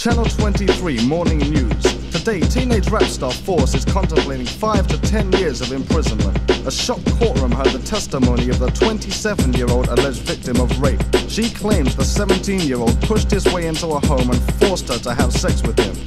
Channel 23 Morning News. Today, teenage rap star Force is contemplating 5 to 10 years of imprisonment. A shocked courtroom heard the testimony of the 27-year-old alleged victim of rape. She claims the 17-year-old pushed his way into her home and forced her to have sex with him.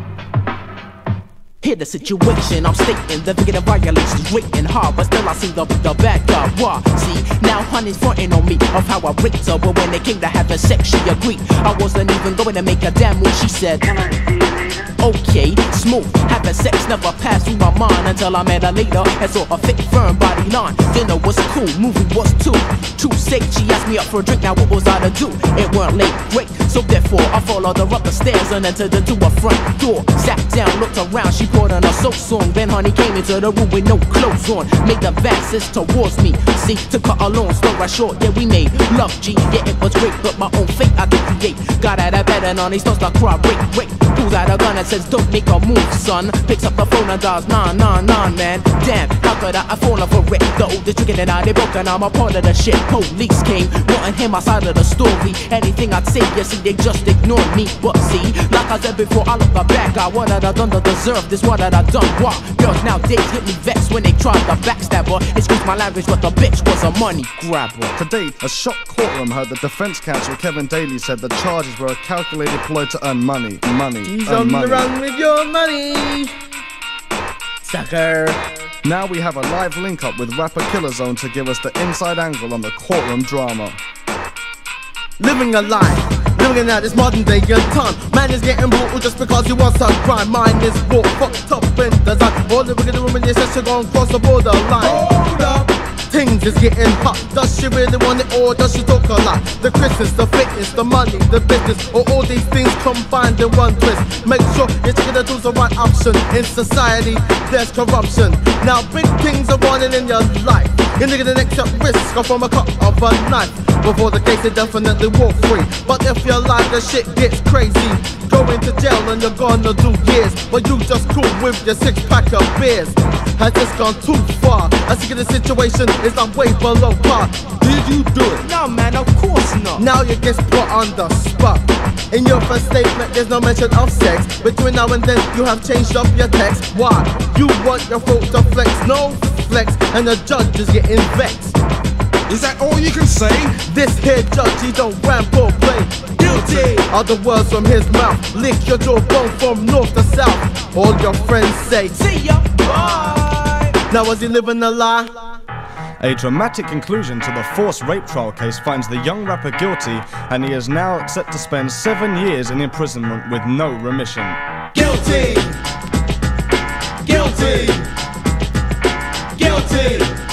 Hear the situation, I'm stating the victim violations written hard, but still I see the bad guy. Why? See, now honey's fronting on me of how I raped her, but when they came to having sex, she agreed. I wasn't even going to make a damn move, she said. Can I see you later? Okay, smooth. Having sex never passed through my mind until I met her later and saw a thick, firm body line. Dinner was cool, movie was too. True sake, she asked me up for a drink. Now what was I to do? It weren't late, great. So therefore, I followed her up the stairs and entered into her front door. Sat down, looked around, she poured on a soap song. Then honey came into the room with no clothes on. Made advances towards me. See, to cut a long story short, yeah, we made love, G. Yeah, it was great, but my own fate I did create. Got out of bed and honey starts to cry, break. Pulls out a gun and says, don't make a move, son. Picks up the phone and dials 999, man. Damn, how could I fall for it? The oldest chicken and I, they broke and I'm a part of the shit. Police came, wanting hear my side of the story. Anything I'd say, you see, they just ignored me. But see, like I said before, I look back. What had I done to deserve this? What had I done? Why? Girls nowadays hit me vexed when they tried to backstab her. Excuse my language, but the bitch was a money grabber. Today, a shocked courtroom heard the defense counsel Kevin Daly said the charges were a calculated ploy to earn money. He's on the run with your money, sucker. Now we have a live link up with rapper Killer Zone to give us the inside angle on the courtroom drama. Living a lie, living in this modern day time. Man is getting brutal just because he wants a crime. Mine is raw, fucked up in design. All the wicked women, they said she gon' cross the borderline. Hold up, things is getting hot. Does she really want it or does she talk a lot? The Christmas, the fitness, the money, the business, or all these things combined in one twist. Make sure you're taking the tools the right option. In society, there's corruption. Now big things are running in your life. You're nigga the next at risk or from a cut of a knife. Before the case, they definitely walk free. But if your life, the shit gets crazy, go into jail and you're gonna do years. But you just cool with your 6-pack of beers. Has this gone too far? I see the situation is I'm way below par. Did you do it? No, man, of course not. Now you get put on the spot. In your first statement, there's no mention of sex. Between now and then, you have changed up your text. Why? You want your throat to flex, no flex, and the judge is getting vexed. Is that all you can say? This here judge, he don't ramble play. Guilty are the words from his mouth. Lick your jawbone from north to south. All your friends say, see ya, bye. Now was he living a lie? A dramatic conclusion to the Force rape trial case finds the young rapper guilty, and he is now set to spend 7 years in imprisonment with no remission. Guilty! Guilty! Guilty!